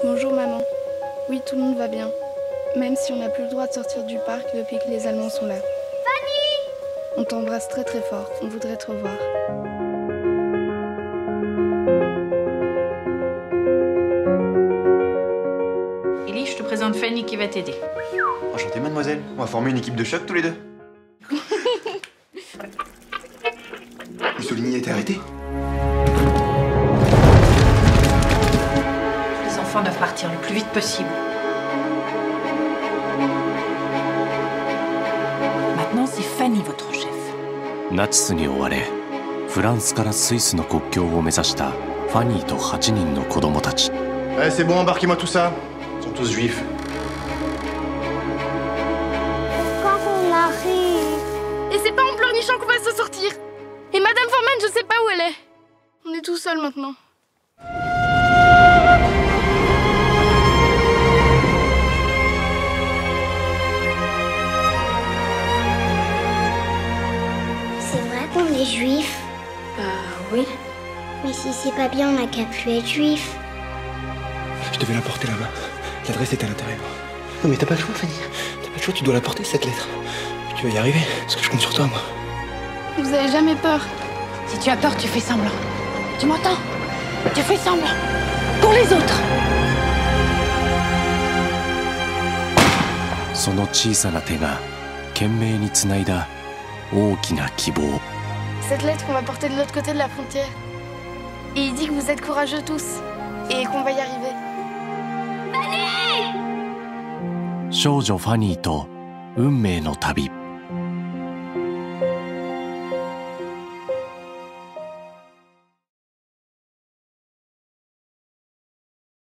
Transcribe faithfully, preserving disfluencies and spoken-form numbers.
Bonjour maman. Oui, tout le monde va bien. Même si on n'a plus le droit de sortir du parc depuis que les Allemands sont là. Fanny! On t'embrasse très très fort. On voudrait te revoir. Ellie, je te présente Fanny qui va t'aider. Enchanté, mademoiselle. On va former une équipe de choc tous les deux. Mussolini a été arrêté? Les enfants doivent partir le plus vite possible. Maintenant, c'est Fanny, votre chef. ナチスに追われ、フランスからスイスの国境を目指したファニーとはちにんの子供たち。 Allez, c'est bon, embarquez-moi tout ça. Ils sont tous juifs. Quand on arrive... Et c'est pas en pleurnichant qu'on va se sortir. Et Madame Foreman, je sais pas où elle est. On est tout seuls maintenant. C'est vrai qu'on est juifs? Bah oui. Mais si c'est pas bien, on n'a qu'à plus être juifs. Je devais la porter là-bas. L'adresse est à l'intérieur. Non mais t'as pas le choix, Fanny. T'as pas le choix, tu dois la porter, cette lettre. Tu vas y arriver, parce que je compte sur toi, moi. Vous avez jamais peur? Si tu as peur, tu fais semblant. Tu m'entends? Tu fais semblant. Pour les autres. その小さな手が懸命につないだ大きな希望。 Cette lettre qu'on va porter de l'autre côté de la frontière. Et il dit que vous êtes courageux tous. Et qu'on va y arriver. 少女ファニーと運命の旅。